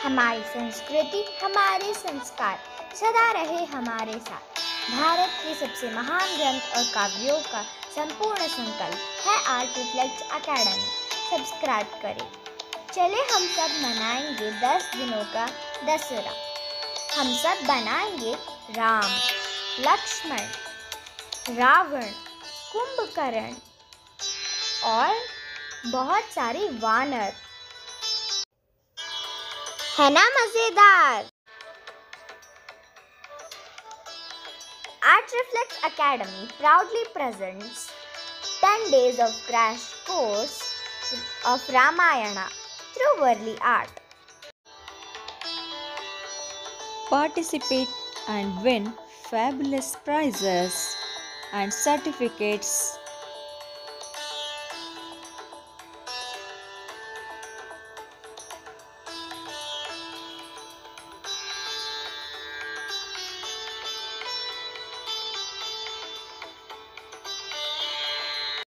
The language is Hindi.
हमारी संस्कृति, हमारे संस्कार सदा रहे हमारे साथ। भारत के सबसे महान ग्रंथ और काव्यों का संपूर्ण संकल्प है आर्ट रिफ्लेक्ट्स अकेडमी। सब्सक्राइब करें। चले हम सब मनाएंगे 10 दिनों का दशहरा। हम सब बनाएंगे राम, लक्ष्मण, रावण, कुंभकर्ण और बहुत सारे वानर। है ना मजेदार? Art Reflex Academy proudly presents 10 days of crash course of Ramayana through Worli art. Participate and win fabulous prizes and certificates